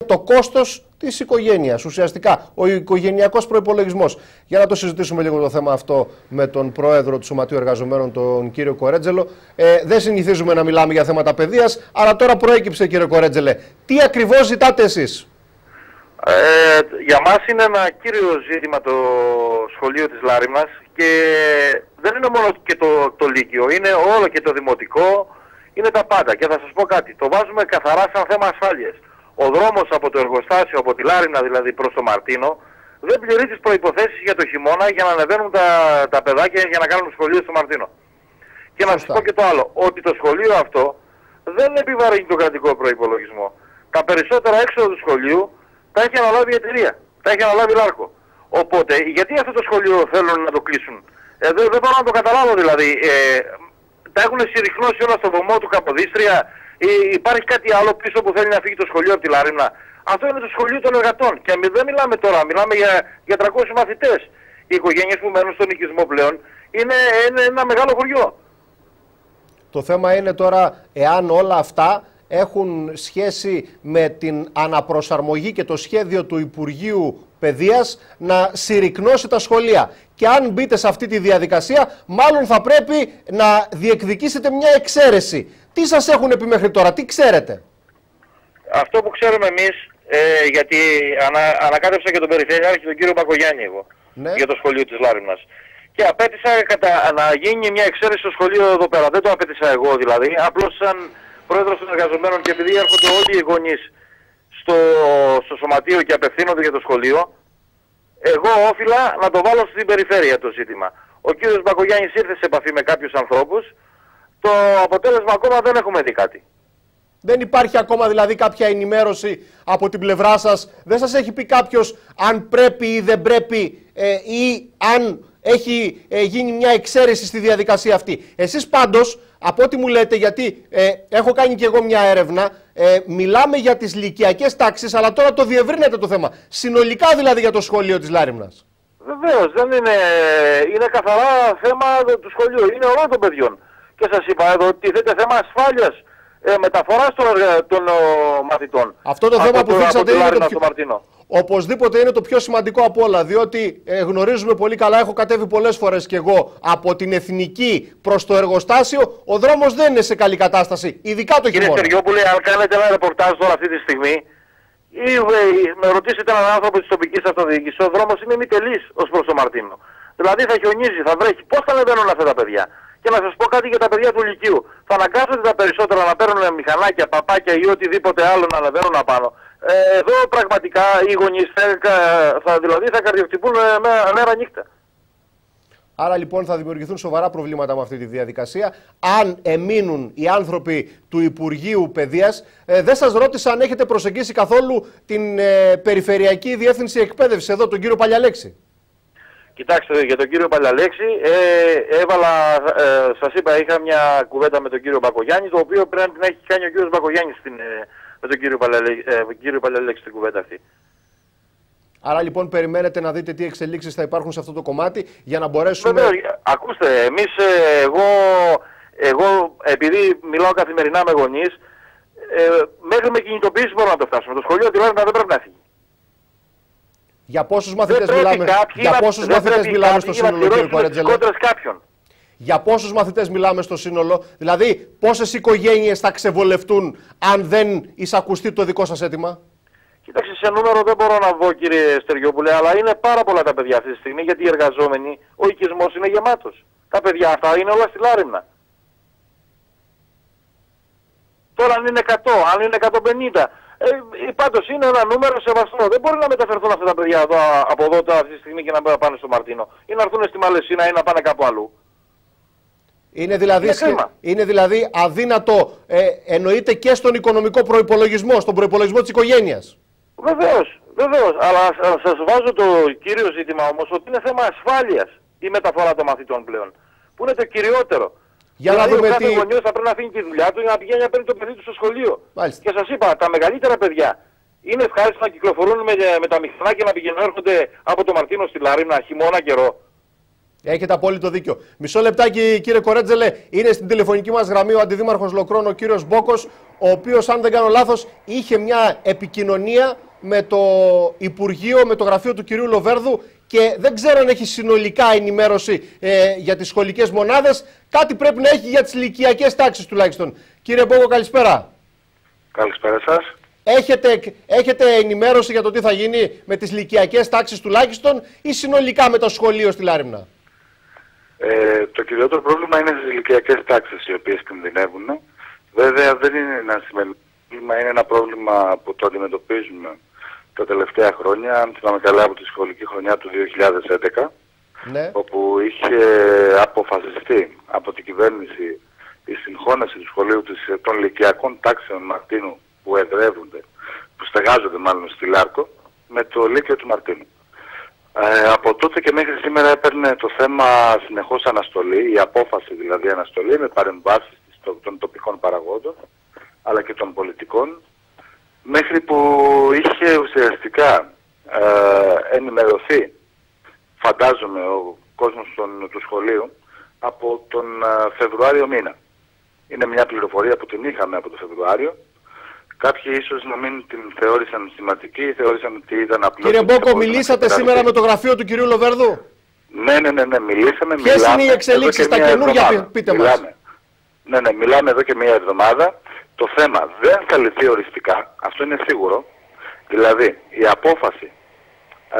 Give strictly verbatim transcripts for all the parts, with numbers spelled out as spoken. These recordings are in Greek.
το κόστος της οικογένειας, ουσιαστικά ο οικογενειακός προϋπολογισμός. Για να το συζητήσουμε λίγο το θέμα αυτό με τον πρόεδρο του Σωματείου Εργαζομένων, τον κύριο Κορέτζελο. Ε, δεν συνηθίζουμε να μιλάμε για θέματα παιδείας, αλλά τώρα προέκυψε, κύριε Κορέτζελε. Τι ακριβώς ζητάτε εσείς? Ε, για μας είναι ένα κύριο ζήτημα το σχολείο της Λάριμνας και δεν είναι μόνο και το, το Λύκειο, είναι όλο και το Δημοτικό, είναι τα πάντα. Και θα σας πω κάτι, το βάζουμε καθαρά σαν θέμα ασφάλειας. Ο δρόμος από το εργοστάσιο, από τη Λάριμνα δηλαδή προς το Μαρτίνο, δεν πληρεί τις προϋποθέσεις για το χειμώνα για να ανεβαίνουν τα, τα παιδάκια για να κάνουν σχολείο στο Μαρτίνο. Και να σας πω και το άλλο, ότι το σχολείο αυτό δεν επιβαρύνει τον κρατικό προϋπολογισμό. Τα περισσότερα έξοδα του σχολείου τα έχει αναλάβει η εταιρεία, τα έχει αναλάβει η Λάρκο. Οπότε, γιατί αυτό το σχολείο θέλουν να το κλείσουν? Ε, δεν, δεν μπορώ να το καταλάβω δηλαδή. Ε, τα έχουν συρρυκνώσει όλα στο βωμό του Καποδίστρια. Ε, υπάρχει κάτι άλλο πίσω που θέλει να φύγει το σχολείο από τη Λάριμνα? Αυτό είναι το σχολείο των εργατών. Και δεν μιλάμε τώρα, μιλάμε για, για τριακόσιους μαθητές. Οι οικογένειες που μένουν στον οικισμό πλέον είναι, είναι ένα μεγάλο χωριό. Το θέμα είναι τώρα εάν όλα αυτά έχουν σχέση με την αναπροσαρμογή και το σχέδιο του Υπουργείου Παιδείας να συρρυκνώσει τα σχολεία. Και αν μπείτε σε αυτή τη διαδικασία, μάλλον θα πρέπει να διεκδικήσετε μια εξαίρεση. Τι σας έχουν πει μέχρι τώρα, τι ξέρετε? Αυτό που ξέρουμε εμείς, ε, γιατί ανα, ανακάτεψα και τον Περιφερειάρχη, τον κύριο Μπακογιάννη εγώ, ναι, για το σχολείο της Λάριμνας. Και απέτησα κατα, να γίνει μια εξαίρεση στο σχολείο εδώ πέρα. Δεν το απέτησα εγώ δηλαδή, απλώς σαν πρόεδρος των εργαζομένων και επειδή έρχονται όλοι οι γονείς στο, στο σωματείο και απευθύνονται για το σχολείο, εγώ όφιλα να το βάλω στην περιφέρεια το ζήτημα. Ο κύριος Μπακογιάννης ήρθε σε επαφή με κάποιους ανθρώπους, το αποτέλεσμα ακόμα δεν έχουμε δει κάτι. Δεν υπάρχει ακόμα δηλαδή κάποια ενημέρωση από την πλευρά σας? Δεν σας έχει πει κάποιος αν πρέπει ή δεν πρέπει ε, ή αν έχει ε, γίνει μια εξαίρεση στη διαδικασία αυτή? Εσείς πάντως, από ό,τι μου λέτε, γιατί ε, έχω κάνει και εγώ μια έρευνα, ε, μιλάμε για τις λυκειακές τάξεις, αλλά τώρα το διευρύνεται το θέμα. Συνολικά δηλαδή για το σχολείο της Λάριμνας. Βεβαίως, δεν είναι, είναι καθαρά θέμα του σχολείου, είναι όλων των παιδιών. Και σας είπα εδώ ότι τίθεται θέμα ασφάλειας, ε, μεταφοράς των, των ο, μαθητών. Αυτό το θέμα που δείξατε είναι το πιο... Μαρτίνο. Οπωσδήποτε είναι το πιο σημαντικό από όλα, διότι ε, γνωρίζουμε πολύ καλά, έχω κατέβει πολλές φορές κι εγώ από την Εθνική προς το εργοστάσιο, ο δρόμος δεν είναι σε καλή κατάσταση, ειδικά το χειμώνα. Κύριε Στεριόπουλε, αν κάνετε ένα ρεπορτάζ τώρα αυτή τη στιγμή, ή με ρωτήσετε έναν άνθρωπο της τοπικής αυτοδιοίκησης, ο δρόμος είναι ημιτελής ως προς το Μαρτίνο. Δηλαδή θα χιονίζει, θα βρέχει. Πώς θα ανεβαίνουν αυτά τα παιδιά? Και να σας πω κάτι για τα παιδιά του Λυκείου. Θα αναγκάσετε τα περισσότερα να παίρνουν μηχανάκια, παπάκια ή οτιδήποτε άλλο να ανεβαίνουν απάνω. Ε, εδώ πραγματικά οι γονείς θα, θα, δηλαδή θα καρδιοκτυπούν μέρα νύχτα. Άρα λοιπόν θα δημιουργηθούν σοβαρά προβλήματα με αυτή τη διαδικασία. Αν εμείνουν οι άνθρωποι του Υπουργείου Παιδείας, ε, δεν σας ρώτησα αν έχετε προσεγγίσει καθόλου την ε, Περιφερειακή Διεύθυνση Εκπαίδευσης, εδώ τον κύριο Παλιαλέξη. Κοιτάξτε, για τον κύριο Παλιαλέξη, ε, έβαλα, ε, σας είπα, είχα μια κουβέντα με τον κύριο Μπακογιάννη, το οποίο πρέπει να έχει κάνει ο κύριος Μπακογιάννης στην, ε, με τον κύριο Παλιαλέξη, ε, κύριο Παλιαλέξη στην κουβέντα αυτή. Άρα λοιπόν περιμένετε να δείτε τι εξελίξεις θα υπάρχουν σε αυτό το κομμάτι για να μπορέσουμε... Βέβαια, ακούστε, εμείς, ε, εγώ, εγώ επειδή μιλάω καθημερινά με γονείς, ε, μέχρι με κινητοποίηση μπορούμε να το φτάσουμε. Το σχολείο τη Λάριμνα δεν πρέπει να φύγει. Για πόσους μαθητές μιλάμε, για πόσους μαθητές μιλάμε στο σύνολο, κύριε Κορέτζελε? Για πόσους μαθητές μιλάμε στο σύνολο? Δηλαδή, πόσες οικογένειες θα ξεβολευτούν αν δεν εισακουστεί το δικό σας αίτημα? Κοιτάξτε, σε νούμερο δεν μπορώ να βγω, κύριε Στεριόπουλε, αλλά είναι πάρα πολλά τα παιδιά αυτή τη στιγμή, γιατί οι εργαζόμενοι, ο οικισμός είναι γεμάτος. Τα παιδιά αυτά είναι όλα στη Λάριμνα. Τώρα αν είναι εκατό, αν είναι εκατόν πενήντα, ε, πάντως είναι ένα νούμερο σεβαστό. Δεν μπορεί να μεταφερθούν αυτά τα παιδιά εδώ, από εδώ τώρα, αυτή τη στιγμή και να πάνε στο Μαρτίνο. Ή να έρθουν στη Μαλαισίνα ή να πάνε κάπου αλλού. Είναι δηλαδή, είναι, είναι δηλαδή αδύνατο, ε, εννοείται και στον οικονομικό προϋπολογισμό, στον προϋπολογισμό της οικογένειας. Βεβαίως, βεβαίως. Αλλά σας βάζω το κύριο ζήτημα όμως ότι είναι θέμα ασφάλειας η μεταφορά των μαθητών πλέον. Που είναι το κυριότερο. Για δηλαδή να δούμε ο κάθε τι... γονιός θα πρέπει να αφήνει τη δουλειά του για να πηγαίνει να παίρνει το παιδί του στο σχολείο. Μάλιστα. Και σας είπα, τα μεγαλύτερα παιδιά είναι ευχάριστο να κυκλοφορούν με, με τα μηχανάκια να πηγαίνουν έρχονται από το Μαρτίνο στη Λάριμνα χειμώνα καιρό. Έχετε απόλυτο δίκιο. Μισό λεπτάκι, κύριε Κορέτζελε. Είναι στην τηλεφωνική μας γραμμή ο Αντιδήμαρχος Λοκρών, ο κύριος Μπόκος, ο οποίος, αν δεν κάνω λάθος, είχε μια επικοινωνία με το Υπουργείο, με το γραφείο του κυρίου Λοβέρδου και δεν ξέρω αν έχει συνολικά ενημέρωση ε, για τις σχολικές μονάδες. Κάτι πρέπει να έχει για τις ηλικιακές τάξεις τουλάχιστον. Κύριε Μπόκο, καλησπέρα. Καλησπέρα σας. Έχετε, έχετε ενημέρωση για το τι θα γίνει με τις ηλικιακές τάξεις τουλάχιστον ή συνολικά με το σχολείο στη Λάριμνα? Ε, το κυριότερο πρόβλημα είναι στις ηλικιακές τάξεις οι οποίες κινδυνεύουν. Βέβαια δεν είναι ένα σημαντικό πρόβλημα, είναι ένα πρόβλημα που το αντιμετωπίζουμε τα τελευταία χρόνια. Αν θυμάμαι καλά, από τη σχολική χρονιά του δύο χιλιάδες έντεκα, ναι, όπου είχε αποφασιστεί από την κυβέρνηση η συγχώνευση του σχολείου της, των ηλικιακών τάξεων Μαρτίνου που εδρεύονται, που στεγάζονται μάλλον στη Λάρκο, με το Λύκειο του Μαρτίνου. Ε, από τότε και μέχρι σήμερα έπαιρνε το θέμα συνεχώς αναστολή, η απόφαση δηλαδή αναστολή, με παρεμβάσεις των τοπικών παραγόντων, αλλά και των πολιτικών, μέχρι που είχε ουσιαστικά ε, ενημερωθεί, φαντάζομαι, ο κόσμος των, του σχολείου από τον ε, Φεβρουάριο μήνα. Είναι μια πληροφορία που την είχαμε από τον Φεβρουάριο. Κάποιοι ίσως να μην την θεώρησαν σημαντική, θεώρησαν ότι ήταν απλώς... Κύριε Μπόκο, μιλήσατε σήμερα με το γραφείο του κυρίου Λοβέρδου? Ναι, ναι, ναι, ναι, μιλήσαμε. Ποιες είναι οι εξελίξεις στα καινούργια, πείτε μας. Ναι, ναι, μιλάμε εδώ και μία εβδομάδα. Το θέμα δεν θα λυθεί οριστικά, αυτό είναι σίγουρο. Δηλαδή, η απόφαση ε,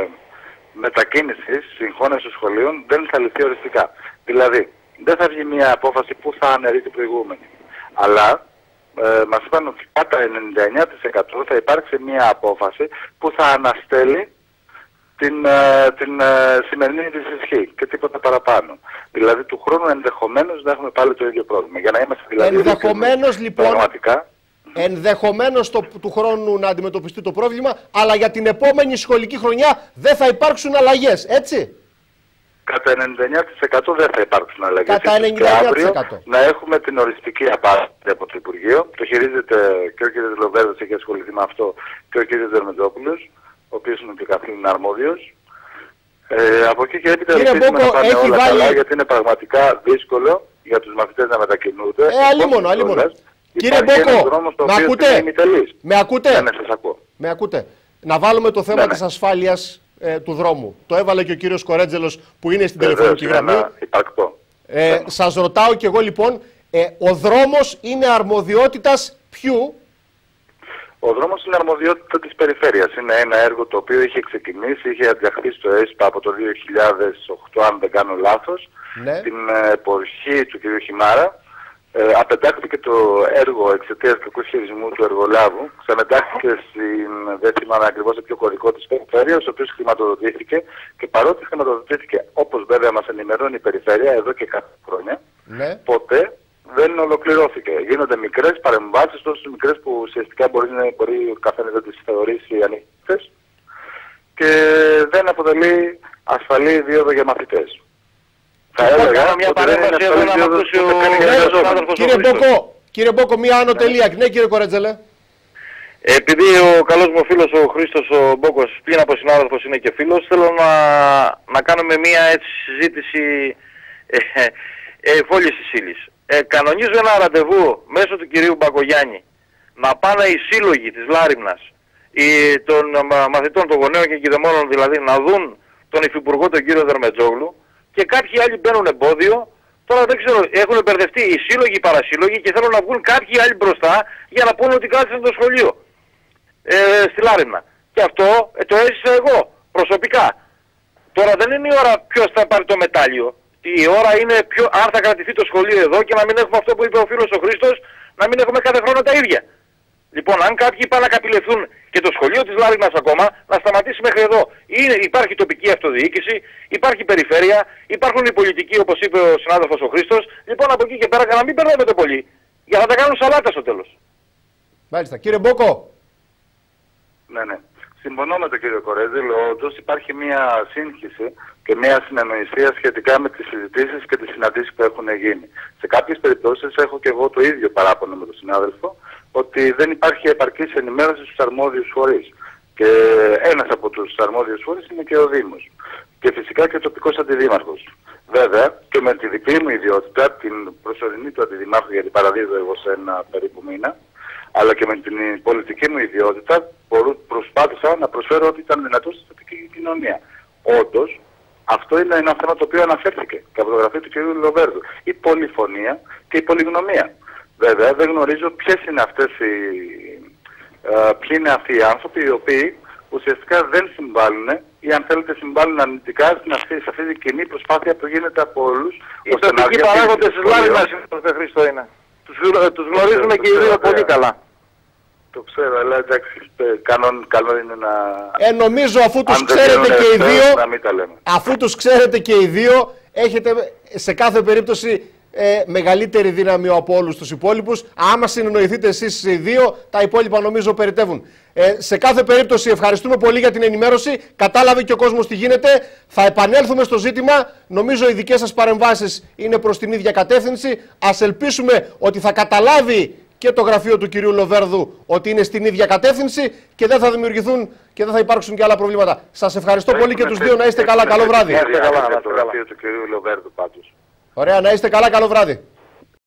μετακίνησης, συγχώνευσης σχολείων δεν θα λυθεί οριστικά. Δηλαδή, δεν θα βγει μία απόφαση που θα αναιρεί την προηγούμενη. Αλλά ε, μας είπαν ότι κατά ενενήντα εννέα τοις εκατό θα υπάρξει μία απόφαση που θα αναστέλει την, ε, την ε, σημερινή της ισχύ και τίποτα παραπάνω. Δηλαδή του χρόνου ενδεχομένως να έχουμε πάλι το ίδιο πρόβλημα. Για να είμαστε δηλαδή... Ενδεχομένως λοιπόν, πραγματικά, ενδεχομένως το, του χρόνου να αντιμετωπιστεί το πρόβλημα, αλλά για την επόμενη σχολική χρονιά δεν θα υπάρξουν αλλαγές, έτσι? Κατά ενενήντα εννέα τοις εκατό δεν θα υπάρξουν αλλαγές. Κατά ενενήντα εννέα τοις εκατό. Και αύριο να έχουμε την οριστική απάντηση από το Υπουργείο. Το χειρίζεται και ο κ. Λοβέρδος, έχει ασχοληθεί με αυτό, και ο κ. Δερμετζόπουλος, ο οποίος είναι και καθήλυνα αρμόδιος. Ε, από εκεί και έπειτα ελπίζουμε να πάνε όλα βάλει... καλά, γιατί είναι πραγματικά δύσκολο για τους μαθητές να μετακινούνται. Ε, αλλήμον, αλλήμον. Κύριε Μπόκο, με ακούτε? Με ακούτε? Ναι, σας ακούω. Με ακούτε. Να βάλουμε το θέμα ναι, ναι. της ασφάλειας ε, του δρόμου. Το έβαλε και ο κύριος Κορέτζελος που είναι στην τηλεφωνική γραμμή. Ε, σας ρωτάω κι εγώ λοιπόν, ε, ο δρόμος είναι αρμοδιότητας ποιου? Ο δρόμος είναι αρμοδιότητα της περιφέρειας. Είναι ένα έργο το οποίο είχε ξεκινήσει, είχε αντιαχθεί στο ΕΣΠΑ από το δύο χιλιάδες οκτώ, αν δεν κάνω λάθος, ναι, την εποχή του κ. Χιμάρα. Ε, απεντάχθηκε το έργο εξαιτίας κακού χειρισμού του εργολάβου. Ξανεντάχθηκε στην, δεν θυμάμαι ακριβώς, σε ποιο κωδικό της περιφέρειας, ο οποίος χρηματοδοτήθηκε, και παρότι χρηματοδοτήθηκε, όπως βέβαια μας ενημερώνει η περιφέρεια εδώ και κάποια χρόνια, ναι, ποτέ δεν ολοκληρώθηκε. Γίνονται μικρές παρεμβάσεις, τόσο μικρές που ουσιαστικά μπορεί, μπορεί ο καθένας να τις θεωρήσει ανοιχτές και δεν αποτελεί ασφαλή δίωδο για μαθητές. Θα έλεγα μια παρέμβαση εδώ να ακούσει ο συνάδελφος. Κύριε Μπόκο, κύριε Μπόκο, μία άνω τελεία. Ναι, κύριε Κορέτζελε. Επειδή ο καλός μου φίλος ο Χρήστος ο Μπόκος, πλην από συνάδελφος είναι και φίλος, θέλω να, να κάνουμε μία έτσι συζήτηση ε, ε, ε, φόλης της ύλης. Ε, κανονίζω ένα ραντεβού μέσω του κυρίου Μπακογιάννη να πάνε οι σύλλογοι της Λάριμνας, οι, των μα, μαθητών, των γονέων και κηδεμόνων δηλαδή, να δουν τον υφυπουργό τον κύριο Δερμετζόγλου, και κάποιοι άλλοι μπαίνουν εμπόδιο. Τώρα δεν ξέρω, έχουν μπερδευτεί οι σύλλογοι, οι παρασύλλογοι, και θέλουν να βγουν κάποιοι άλλοι μπροστά για να πούνε ότι κράτησαν το σχολείο ε, στη Λάριμνα. Και αυτό ε, το έζησα εγώ προσωπικά. Τώρα δεν είναι η ώρα ποιος θα πάρει το μετάλλιο. Η ώρα είναι ποιο, αν θα κρατηθεί το σχολείο εδώ και να μην έχουμε αυτό που είπε ο φίλος ο Χρήστος, να μην έχουμε κάθε χρόνο τα ίδια. Λοιπόν, αν κάποιοι πάνε να καπηλευθούν και το σχολείο της Λάρινας ακόμα, να σταματήσει μέχρι εδώ. Είναι, υπάρχει τοπική αυτοδιοίκηση, υπάρχει περιφέρεια, υπάρχουν οι πολιτικοί, όπως είπε ο συνάδελφος ο Χρήστος. Λοιπόν, από εκεί και πέρα, να μην μπερδεύετε πολύ, για να τα κάνουν σαλάτα στο τέλος. Μάλιστα. Κύριε Μπόκο. Ναι, ναι. Συμφωνώ με τον κύριο Κορέτζελο, όντως υπάρχει μια σύγχυση και μια συνεννοησία σχετικά με τις συζητήσεις και τις συναντήσεις που έχουν γίνει. Σε κάποιες περιπτώσεις έχω και εγώ το ίδιο παράπονο με τον συνάδελφο, ότι δεν υπάρχει επαρκής ενημέρωση στους αρμόδιους φορείς. Και ένας από τους αρμόδιους φορείς είναι και ο Δήμος. και φυσικά και τοπικός αντιδήμαρχος. Βέβαια και με τη δική μου ιδιότητα, την προσωρινή του αντιδημάρχου, γιατί παραδίδω εγώ σε ένα περίπου μήνα, αλλά και με την πολιτική μου ιδιότητα προσπάθησα να προσφέρω ό,τι ήταν δυνατό στην τοπική κοινωνία. Όντως, αυτό είναι ένα θέμα το οποίο αναφέρθηκε και από το γραφείο του κ. Λοβέρδου. Η πολυφωνία και η πολυγνωμία. Βέβαια δεν γνωρίζω ποιες είναι αυτές οι, ε, ποιοι είναι αυτοί οι άνθρωποι οι οποίοι ουσιαστικά δεν συμβάλλουν ή αν θέλετε συμβάλλουν αρνητικά στην αυτή, σε αυτή την κοινή προσπάθεια που γίνεται από όλους. Οι τοπικοί παράγοντες της Λάρινας, κύριε Χρήστο, είναι. Τους, τους γνωρίζουμε και οι δύο πολύ καλά. Το ξέρω, αλλά εντάξει, κανόν, καλό είναι να... Ε, νομίζω αφού τους ξέρετε και οι δύο, αφού τους ξέρετε και οι δύο, έχετε σε κάθε περίπτωση ε, μεγαλύτερη δύναμη από όλους τους υπόλοιπους. Άμα συνεννοηθείτε εσείς οι δύο, τα υπόλοιπα νομίζω περιτεύουν. Ε, σε κάθε περίπτωση ευχαριστούμε πολύ για την ενημέρωση. Κατάλαβε και ο κόσμος τι γίνεται. Θα επανέλθουμε στο ζήτημα. Νομίζω οι δικές σας παρεμβάσεις είναι προς την ίδια κατεύθυνση. Ας ελπίσουμε ότι θα καταλάβει και το γραφείο του κυρίου Λοβέρδου ότι είναι στην ίδια κατεύθυνση και δεν θα δημιουργηθούν και δεν θα υπάρξουν και άλλα προβλήματα. Σας ευχαριστώ πολύ και τους δύο. Να είστε καλά. Καλό βράδυ. Το γραφείο του κυρίου Λοβέρδου πάντως. Ωραία, να είστε καλά. Καλό βράδυ.